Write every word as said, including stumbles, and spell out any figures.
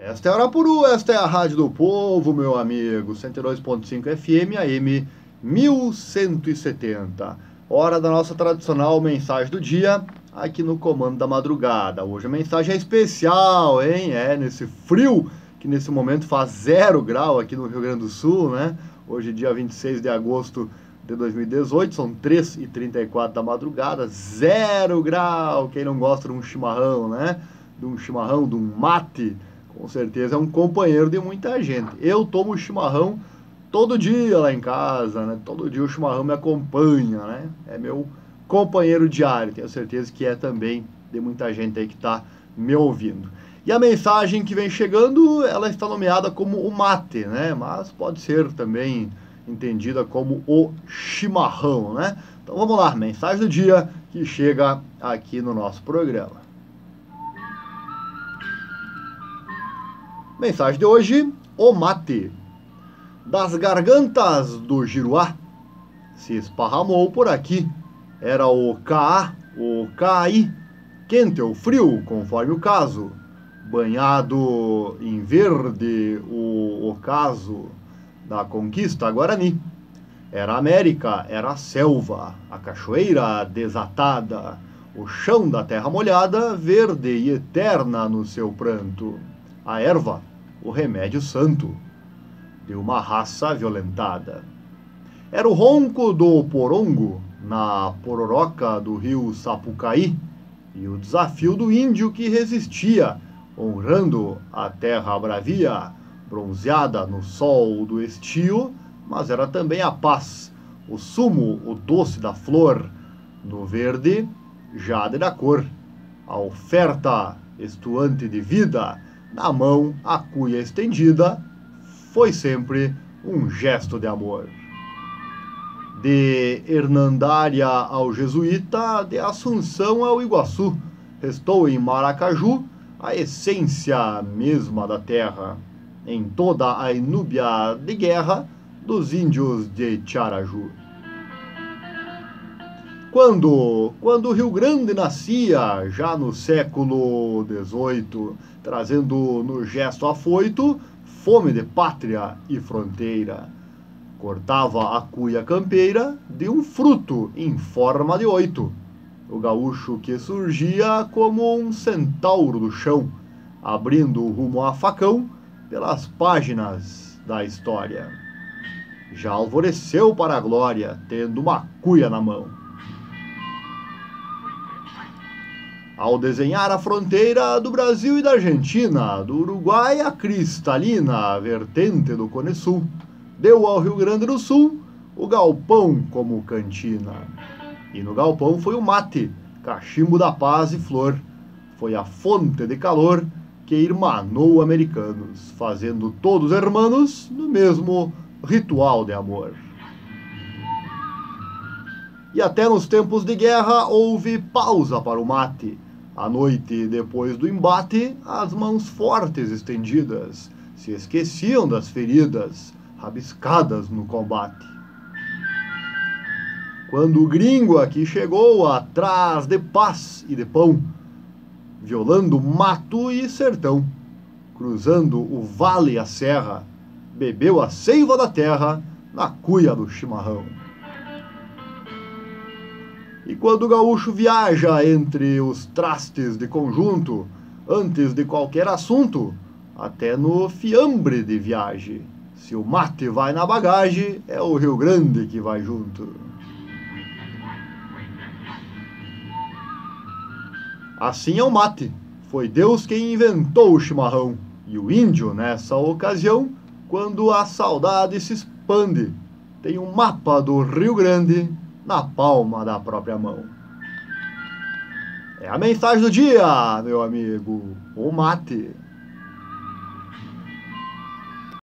Esta é a Arapuru, esta é a Rádio do Povo, meu amigo, cento e dois ponto cinco F M, A M mil cento e setenta. Hora da nossa tradicional mensagem do dia, aqui no Comando da Madrugada. Hoje a mensagem é especial, hein? É, nesse frio, que nesse momento faz zero grau aqui no Rio Grande do Sul, né? Hoje, dia vinte e seis de agosto de dois mil e dezoito, são três e trinta e quatro da madrugada, zero grau. Quem não gosta de um chimarrão, né? De um chimarrão, de um mate, com certeza é um companheiro de muita gente. Eu tomo chimarrão todo dia lá em casa, né? Todo dia o chimarrão me acompanha, né? É meu companheiro diário. Tenho certeza que é também de muita gente aí que está me ouvindo. E a mensagem que vem chegando, ela está nomeada como o mate, né? Mas pode ser também entendida como o chimarrão, né? Então vamos lá, mensagem do dia que chega aqui no nosso programa. Mensagem de hoje, o mate. Das gargantas do Giruá, se esparramou por aqui. Era o Caá, o Caí, quente ou frio, conforme o caso. Banhado em verde, o ocaso da conquista Guarani. Era a América, era a selva, a cachoeira desatada, o chão da terra molhada, verde e eterna no seu pranto. A erva, o remédio santo de uma raça violentada. Era o ronco do porongo na pororoca do rio Sapucaí e o desafio do índio que resistia, honrando a terra bravia, bronzeada no sol do estio, mas era também a paz, o sumo, o doce da flor, no verde, jade da cor, a oferta estuante de vida, na mão a cuia estendida, foi sempre um gesto de amor. De Hernandária ao Jesuíta, de Assunção ao Iguaçu, restou em Maracaju a essência mesma da terra, em toda a inúbia de guerra dos índios de Tiaraju. Quando, quando o Rio Grande nascia, já no século dezoito, trazendo no gesto afoito fome de pátria e fronteira, cortava a cuia campeira de um fruto em forma de oito, o gaúcho que surgia como um centauro do chão, abrindo rumo a facão pelas páginas da história. Já alvoreceu para a glória, tendo uma cuia na mão. Ao desenhar a fronteira do Brasil e da Argentina, do Uruguai à cristalina vertente do Cone Sul, deu ao Rio Grande do Sul o galpão como cantina. E no galpão foi o mate, cachimbo da paz e flor. Foi a fonte de calor que irmanou americanos, fazendo todos hermanos no mesmo ritual de amor. E até nos tempos de guerra houve pausa para o mate. À noite, depois do embate, as mãos fortes estendidas se esqueciam das feridas rabiscadas no combate. Quando o gringo aqui chegou atrás de paz e de pão, violando mato e sertão, cruzando o vale e a serra, bebeu a seiva da terra na cuia do chimarrão. E quando o gaúcho viaja entre os trastes de conjunto, antes de qualquer assunto, até no fiambre de viagem, se o mate vai na bagagem, é o Rio Grande que vai junto. Assim é o mate. Foi Deus quem inventou o chimarrão. E o índio, nessa ocasião, quando a saudade se expande, tem um mapa do Rio Grande na palma da própria mão. É a mensagem do dia, meu amigo, o mate.